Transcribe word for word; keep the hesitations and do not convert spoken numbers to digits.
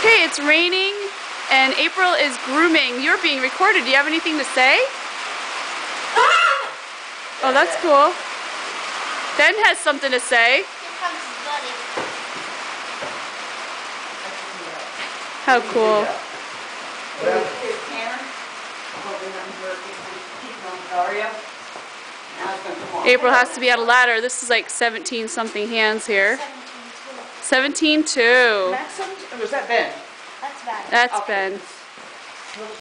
Okay, it's raining and April is grooming. You're being recorded. Do you have anything to say? Oh, that's cool. Ben has something to say. Here comes his buddy. How cool. April has to be at a ladder. This is like seventeen something hands here. seventeen two. Maxim? Or was that Ben? That's bad. That's Okay. Ben.